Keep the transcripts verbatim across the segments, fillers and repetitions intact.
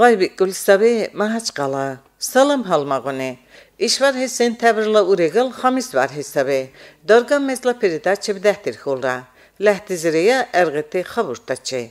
غایب کل سبه مهج قلا سلام halmagone İşvar he sentabrla uregal xamis var hesabe dorga mesla передача бдахтир холра лахтизрея эргете xaburtache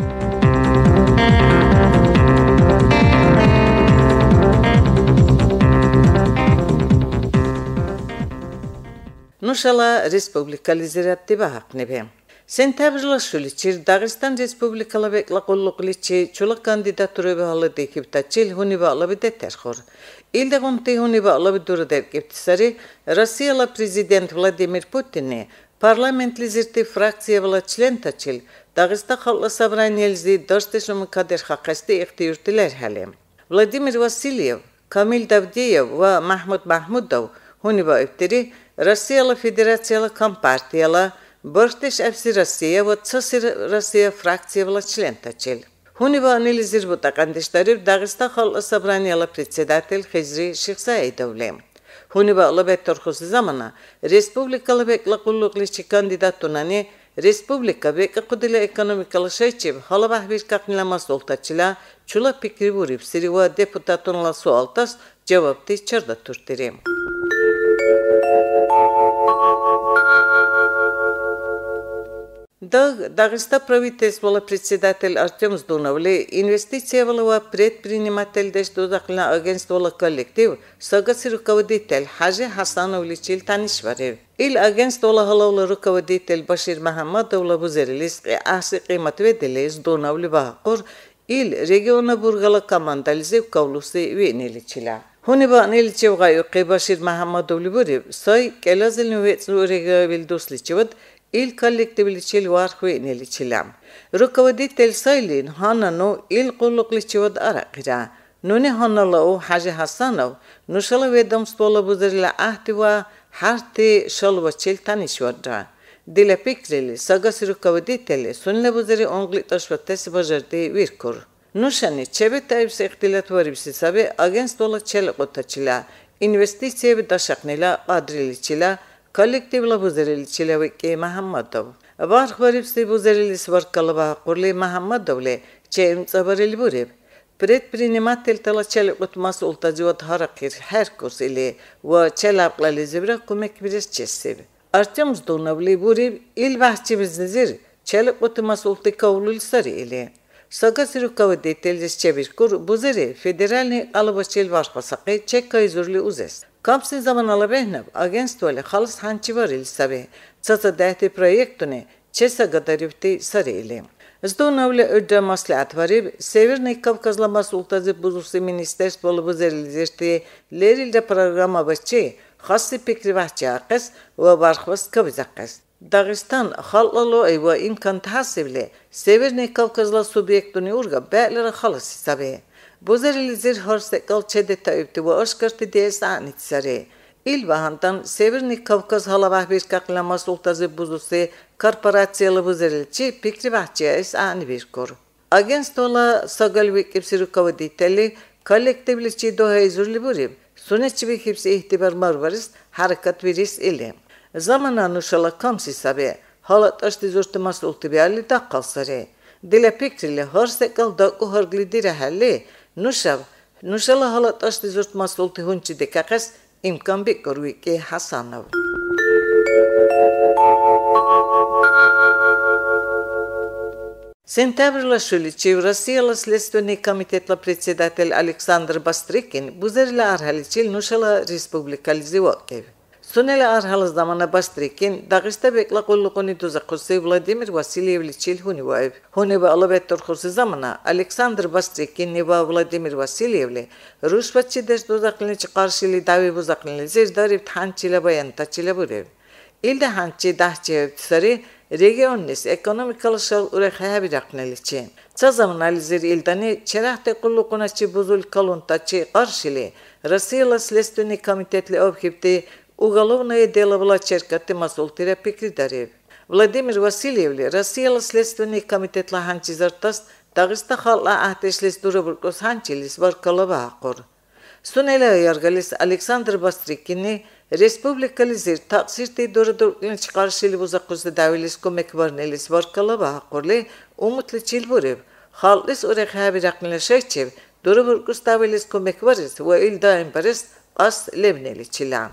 Nuşala respublikalizirapti bahaq nebe Sentabrla şuliçir Dağistan Respublikalı bekla qollukliçi çula kandidaturu behalı dekiptaçil huni bağlı bir deterxor. İlde gonti huni bağlı bir duru derkiptisari Rusiyalı prezident Vladimir Putin'i parlamentlizirti fraksiyavala çlen taçil Dağistan Xalq Sabraniyelzi dörsteşümü kader haqqasti ihtiyurtiler halim. Vladimir Vasilyev, Kamil Davdiyev ve Mahmud Mahmudov huni bağıptiri Rusiyalı Federatsiyalı Kompartiyalı Бортеш эпси Россия вот цасир Россия фракция была член тачил. Хуни ба анализир вот акандиштарив Дагестан Xalq Sabraniyala председатель Хизри Шихсаидовле. Хуни ба алабет торхуси замана республикалы бекла куллукличи кандидатунани республика бека кудила экономикалы шайчив халабах bir kaknilama soltaçila çula pikri burip siriva deputatunla sualtas cevapti çarda turtirim. Дагестан правительствовала председатель Артем Сдуновли, инвестициевала предприниматель Деждудахлина агентствовала коллектив, сагasi руководитель Хажи Хасановли Чилтанишварев. Ил агентствовала халавла руководитель Башир Махаммадовла Бузерилис, ахси қимат ведели Сдуновли бахакур, ил региона бургала командализев кавлуси вениличила. Хуни ба ниличев гайуқи Башир Махаммадовли бурев, сай келазил нуветсу регавил дусличевад, Il kollektivliçil var hueneliçilam. Rukovoditel saylin hanano il qullukliçivad araqira. Nuni hanalo Haji Hasanov nuşala vedomstola buzerila ahtiva harti şalvaçil tanışvadra. Dile pikreli sagasi rukovoditeli sunle buzeri onglitaşvatesi bajardi virkur. Nuşani çebet ayıpsi ihtilat varibsi sabi agentstola çelqotaçila investisiye daşaqnila adriliçila Kollektivla buzeriliçile veki Muhammadov. Varх varibsi buzerilis varkalıba kurli Muhammadovle çeyim sabarili burib. Предприниматель тала çel utması ultacivat harakir her kurs ile ve çel aqlali zibra kumek biriz çesiv. Artyom Zdunovli burib il bahçimiz nezir çel utması ulti kavlul sarı ile. Sagasi rukovoditel çevirkur buzeri federalni alıbaçel varpasaqi çekka izurli uzes. Kapsi zaman alabehnev agentstvoale xalis hançi var il sabe. Çasa dehti proyektune çesa gadarivti sarı ile. Zdunovli ödde maslahat varib Severni Kavkazla masultazı buzursi ministerstvolu buzerilizirti lerilde programa başçı xassi pikri vahçı aqes ve barxvas kavizaqes. Dağistan xalqlalu ve imkan tahasivle Severni Kavkazla subyektuni urga be'lere xalis sabe. Buzerilizir horsekal çedeta üptü ve aşkartı deyesi anitsari. İl vahandan Severni Kavkaz halavah bir kaklama sultazı buzusi korporatsiyalı buzerilçi pikri bahçıya es ani bir kor. Agentstola sagal vekipsi rukovoditeli kollektivliçi doha izurli burib. Suneçi vekipsi ihtibar marvaris harakat viris ili. Zamana nuşala kamsi sabi halat aşti zurti masulti biyali daqqalsari. Dile pikrili horsekal daqqu hargli direhalli Nuşav, nuşala halat aştı zurt masulti hunçi dekakas imkan bekor veki Hasanov. Sentabrla şuliçiv Rusiyalı Следственный komitetla председатель Aleksandr Bastrikin buzerila arhaliçil nuşala respublikalizi vakev. Sunela arhalı zamana Bastrikin Dağista bekla qulluquni tuzaqusi Vladimir Vasilyevliçil huni vaev. Huni ba alabet turxusi zamana Aleksandr Bastrikin neva Vladimir Vasilyevli Rushvatçı deş tuzaqlinici qarşili davi buzaqlini zirdarib thançila bayantaçila burev. İlde hançı dahçı evtisari regionis ekonomikal şal urekhaya biraqneliçi. Ça zaman alizir ildani çerahte qulluqunaçı buzul kaluntaçı qarşili Rusiyalı Следственный komitetli obhipti Уголовное дело было черкати масултира пикридареv. Vladimir Vasilyevli Rusiyalı Следственный komitetla hançizartas Dağista xalqa ahteşlis duruburkos hançilis var kalaba haqur. Sunela yargalis Aleksandr Bastrikinni respublikalizir taqsirti durudur çıkarşili buzaquzda davilis komek varnelis var kalaba haqurli umutli çilburev. Xalqis urek habiraqnila şeyçev Durubur Gustavelis komek varız ve il daim barız as levneli çilan.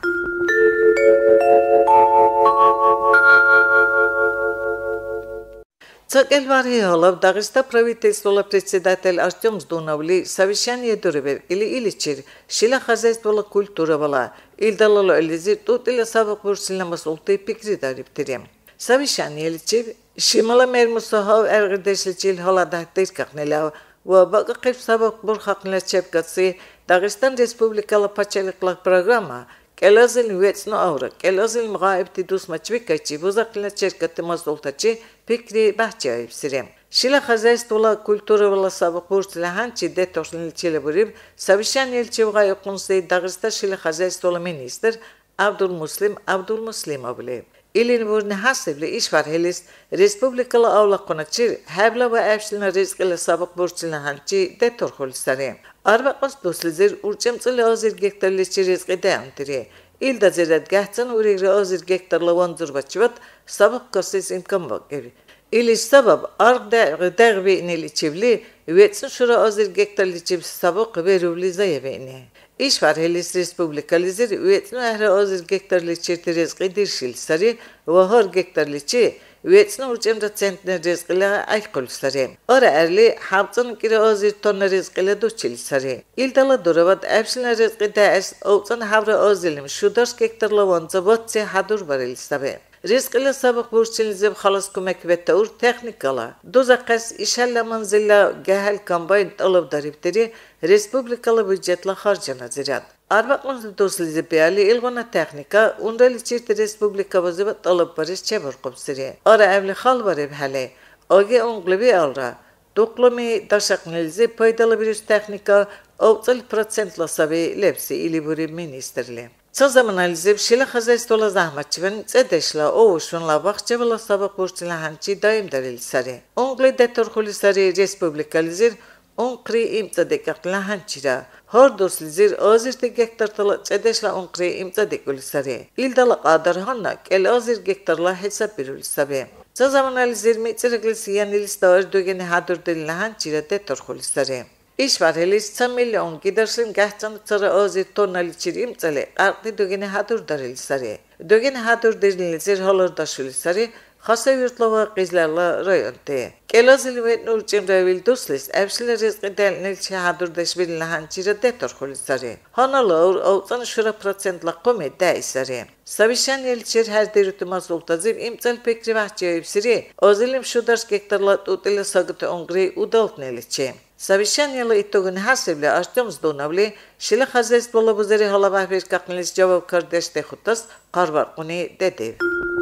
Цакелвари Холов, Дагеста правительство председатель Артем Сдуновли, совещание Дурбер или Иличир, Шила хозяйство культура была, Ильдалало Элизи, тут или Савок Бурсильна Масулты Пикридариптерем. Совещание Иличир, Шимала Мермусахов, Эргдешличил Холадахтир Кахнеляв, Вабака Кип Савок Бурхакнля Чепкаци, Дагестан Республикала Пачаликлах программа, Келазил Ветсно Аура, Келазил Мгаибти Дусмачвикачи, Вузакля Черкаты Масултачи, Пикри Бахчаев Сирем. Шила хозяйство культура вала Савок Бурсилаханчи, Детошнил Челебуриб, совещание Ильчевга Якунсей Дагеста Шила хозяйство министр Абдул Муслим Абдул Муслимовли. Илин вурни хасивли ишвархелист республикала аула коначир хабла ва эфшилна ризкила Савок Бурсилаханчи, Деторхолсаре. Арбақас дослизер урчамцили азир гектарличи ризқи деантире. İlda zeret gahtan urigre azir gektarla vandur bachivat sabak kasis imkan bakeri. İli sabab arg dağvi inili çivli vetsin şura azir gektarli çiv sabak veruvli zayeveni. İş var helis respublikalizir vetsin ahra azir gektarli çirti rizqi dirşil sari ve har gektarli çi vetsin urcamda centne rizqila aykul sari. Ara erli hamtın kire azir tonna rizqila doçil sari. İldala duravat efşilna rizqi daes ovsan havra azilim şudars gektarla vanza vatse hadur varil sabi. Rizqila sabak burçil zeb khalas kumek ve taur teknikala. Dozaqas işalla manzilla gahal kambayn talab daripteri respublikalı büdjetla harcana zirat. Arbaqmız dosli piyali ilgona teknika undali çirti respublika vazibat talab bariş çebar qobsiri. Ara evli khal barib hale. Agi onglebi alra. Doklami daşaqnilzi paydalı bir teknika avtsal procentla sabi lepsi iliburi ministerli. Co zaman analizib Şila hozaystola zahmatçıvan cedeşla oğuşunla bakçavala sabak burçila hançi daim daril sari. Ongli detorhuli sari respublikalizir onkri imta dekakla hançira. Har doslizir azir te gektartala cedeşla onkri imta dekuli sari. İldala qadar hanna kel azir gektarla hesap birul sabi. Co zaman analizir miçirikli siyaniliz davar dögeni hadur dilila hançira detorhuli sari. İş var helis çam milyon gidersin gahtan çara azir tonali çirim çale artni dögeni hadur daril sari. Dögeni hadur dirilizir halar daşuli sari xasa yurtlava qizlarla rayonte. Kelazil ve nur cemravil doslis evşile rizqi delnil çi hadur daşbil lahan çira detor xuli sari. Hanalar avtan şura procentla qome da isari. Savişan elçir her derutuma sultazir imçal pekri vahçayib siri. Azilim şudars gektarla tutile sagıtı ongri udalt neliçi. Совещание итогын хасивли Артем Сдуновли Шила хозяйство бузери халабах беш какнилис жаваб кардеште хутас карбар куни деди.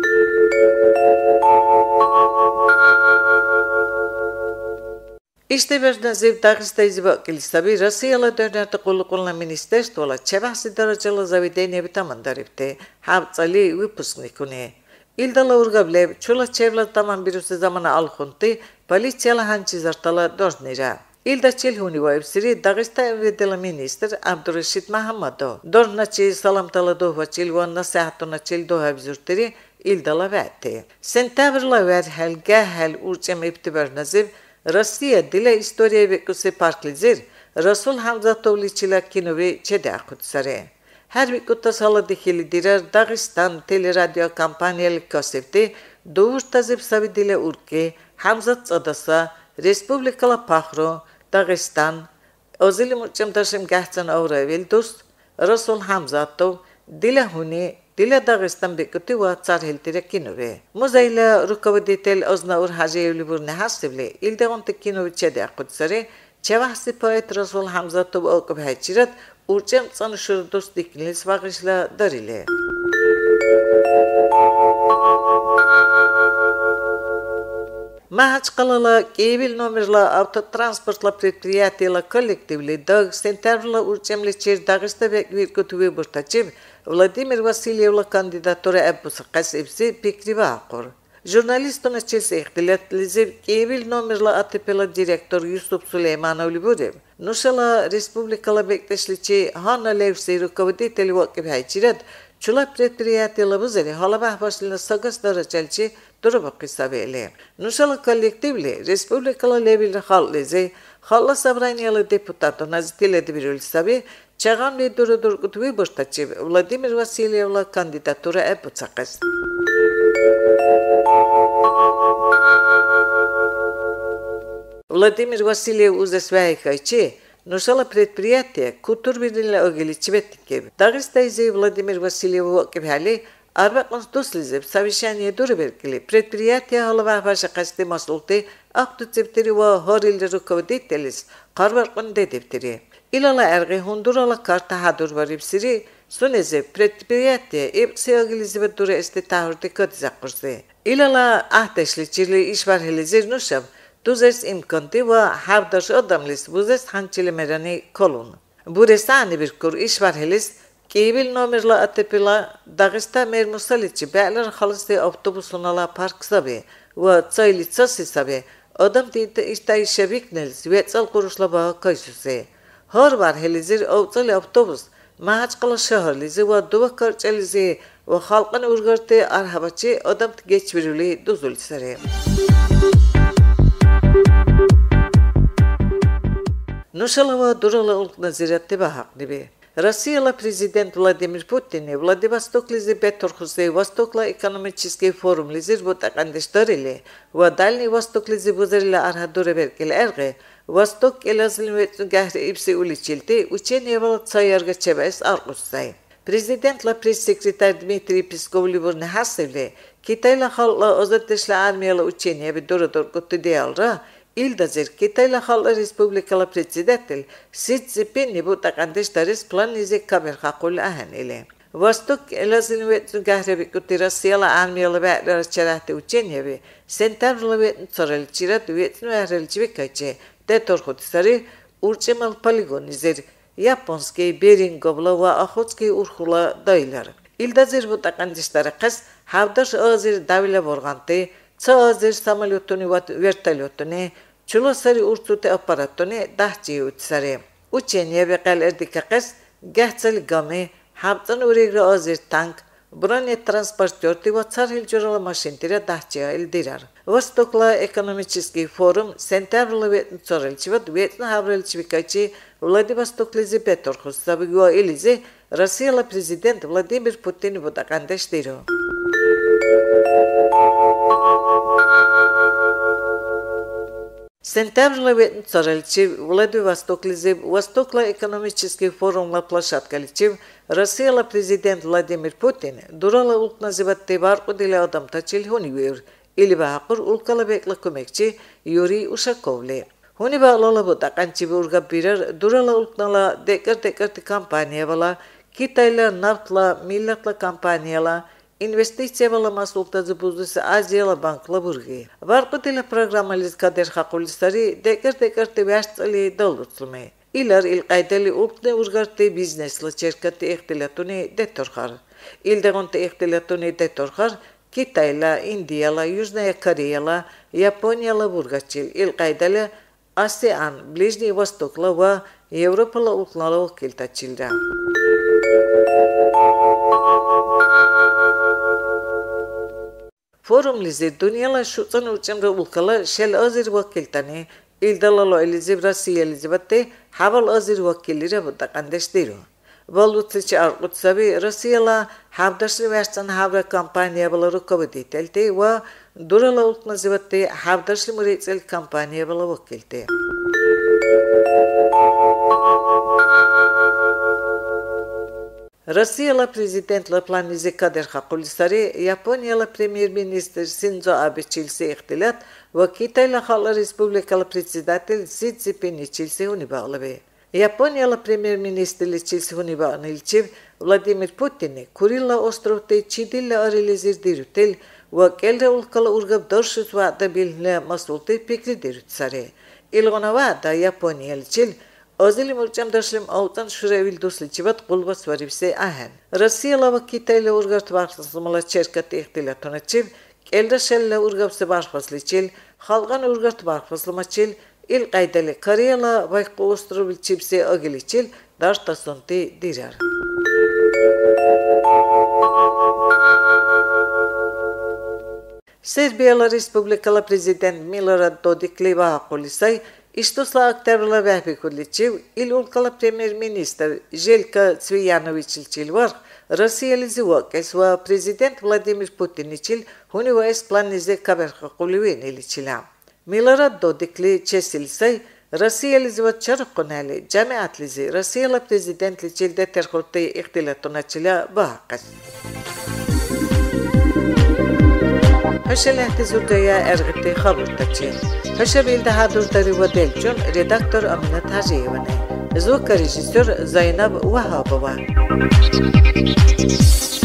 İşte verden zev Dağıstan izba kilisabı Rusiyalı dönerte kullukunla ministerstvola çevahsi daracalı zavide nebi tamandaripte havtsali vipusnikuni. İldala urgablev çula çevla tamam birisi zamana alkhunti polisiyalı hançi zartala doznira. İlda çelhuni vayb siri Dağıstan vedela minister Abdurrashid Mahamadov. Dornaçi salamtala dohva çilvan nasihatuna çil doha bizurteri İldala vəti. Sentavrla ver hel gahel urcam ibtibar naziv Rusya dile istoriya ve kuse parklizir Rasul Hamza Tovliçila kinovi çede akut sare. Her bir kutasala dikili direr Dağıstan teleradyo kampanyalı kasefte doğur tazib sabi dile urke Hamza Tsadasa Respublikala Pahro Dağıstan Ozili muçam taşım gahtan avravel dost Rasul Hamza Tov dile huni dile Dağıstan bekuti ve çar heltire kinovi. Muzayla rukavadetel ozna ur haceyevli burne hasivli ilde onte kinovi çede akut sare çevahsi poet Rasul Hamza Tov okub hayçirat urcam sanışır dost dikinilis vaqışla darile. Mahachqalala kebil nomerla автотранспортла предприятияла коллективли Даг Сентаврла урчемли чер Дагыста бек виркутуви буртачив Владимир Васильевла кандидатура эббусақас эпси пикрива ақор. Журналистона челси ихтилатлизив kebil nomerla A T P'la direktor Yusuf Süleymanovli burev. Nuşala Respublikala bekteşliçi Hanna Levsi rukovoditeli vakib hayçirat Çula предприятияла buzeri halabah başlığına sagas daracalçı durup kısabeli. Nuşalı kollektivli Respublikalı levelde hallizi Halla Sabranyalı deputatı nazitile bir sabi Çağan ve durudur kutuvi boştaçı Vladimir Vasilyevla kandidatura eputsakız. Владимир Васильев узасвяйкайчи, нушала предприятие кутурбиринле огиличибеттиккеб. Дагыстайзи Владимир Васильев кебхали арбакон туслизеб совещание дурберкили. Предприятие халава вашакасты масулты актуцептери ва хорилде руководителис карбаркон дедептери. Илала эрги хундурала карта хадур варипсири Suneze предприятие епсе огилизебет дуре esте tahurte kadizakkurse. İlala ahteşliçili işvarhelizir nuşab Tuzes imkanti ve havdaş adamlis buzes hançili merani kolun. Buresani bir kur işvarhelis Kibil nomerla atepila Dağista mermusaliçi be'ler halısı avtobusunala park sabi ve çaylitsası sabi adam tiyte iştay şebiknelis ve çal kuruşla bağı kaysuse. Hor var helizir avçali avtobus Mahaçqala şehirlizi ve duva karçalizi ve halkın urgartı arhabaçı adam geç viruli duzul sari. Nuşalava durala ulk nazirette bahak gibi. Россияла президент Владимир Путин Владивосток лизи Беторхузе Востокла экономический форум лизир вот акандештарили ва Дальний Восток лизи бузерила архадуре беркел эрге Восток элазлимет гахри ипси уличилти учение вала цаярга чебес аргуссай. Президентла пресс-секретарь Дмитрий Песков Libur Nehasevli Kitayla halkla özetleşle armiyalı учение bir doğrudur kutu diyalra İldazir Kitayla halkla Respublikalı Presidentil Xi Jinping bu takandeştaris plan izi kamer hakul ahan ile. Vostok elazilmet gahrebi kutu Rusiyalı armiyalı be'ler çerahte учение bir sentarlı ve soralçirat ve nuaralçi kaçı de torhutisari urçemal poligon izir Yaponski Beringovla ve Akhotski urhula dayılar. İldazir bu takandeştara kız havdaş azir davile vorgantı ça azir samalyotunu ve vertolyotunu Çulosari urtute aparatını dahçı utsari. Учение bekal erdika kız gahçali gami havdan uregre azir tank Brane transportörtü ve çarhil jorala maşintire dahçıya ildirar. Vostokla ekonomiçiski forum sentarlı ve çorelçi ve duetna havrelçi vikaçı Vladivostok lizi Petorhus sabigua ilizi Rusiyalı prezident Vladimir Putin bu takandeştiro. Сентябрьла ветн царальчив Владивосток лизив Востокла экономический форумла площадкаличив Россияла президент Владимир Путин Durala ulk nazivette barqu dile adam taçil hunivir ili bahaqur ulkala bekla kömekçi Yuri Ushakovli. Huni bağlala bu takançi urga birer Durala ulknala dekar dekar kampanya vala Kitayla naftla millatla kampanyala İnvestisiya vala masultazı buzdusu Aziyala bankla burgi. Barqu dile programaliz kader haqulisari dekar dekar te vastali dolutlme. İlar il-qaydali ulkne urgarti biznesla çerkati ihtilatuni detorkhar. İldegonte ihtilatuni detorkhar Kitayla, Indiyala, Yuzhnaya Koreyala, Yaponyala burgaçil il-qaydali ASEAN, Blижний Vostokla ve Evropala ulknala okiltaçilra. Forum lizi dünyala şutsan uçamra ulkala şel azir vakiltani İldalalo elizi Rusiya elizabette haval azir vakillire bu takandeştiru. Valutçı arqutsabi Rusiyala havdaşlı versan havra kampanya bala rukovoditelti ve durala ulknazivette havdaşlı müretsel kampanya bala vakilti. Rusiyala prezidentla planizi kader haqulisari Yaponyala Premier Minister Shinzo Abe çilse ihtilat ve Kitayla Halkla Respublikalı Presidentil Xi Jinping çilse huni bağlıbe. Yaponyala Premier Ministerli çilse huni bağnilçiv Vladimir Putin'i Kurilla ostrovte çidilla arelizir dirutel ve kelre ulkala urgab dorşut vada bilhle masulte pikri dirutsari. İlgona vada Yaponyal çil Azili mulçam daşlim avtan şurevil dosliçivat qulbas varivse ahan. Rusiyala ve Kitayla urgat varxasımala çerkat ihtilatona çiv, kelda şella urgabse varxasliçil, halgan urgat varxaslamaçil, il qaydali Koreyala vayqı ostrovil çipse agiliçil, dartasonti dirar. Serbiya Respublikala prezident Milorad Dodikli vaaqulissay Ištosla oktябрla vähpikuličiv il ulkala premier-minister Željka Cvijanović var Rossiyalizivokes va prezident Vladimir Putinićil hunivas planize kaberqa quliveniliçila. Milorad Dodikli çesilsay Rossiyalizivat çarqonali jamiatlizi Rossiyala prezidentliçil de terhortay ixtilatonaçila bahaqas. Haşel ihtizurdaya ergitti xabartaçı. Haşer ilde hadurdari ve delcun redaktör Amina Tajiyevane. Zvuka rejisör Zaynab Vahabova.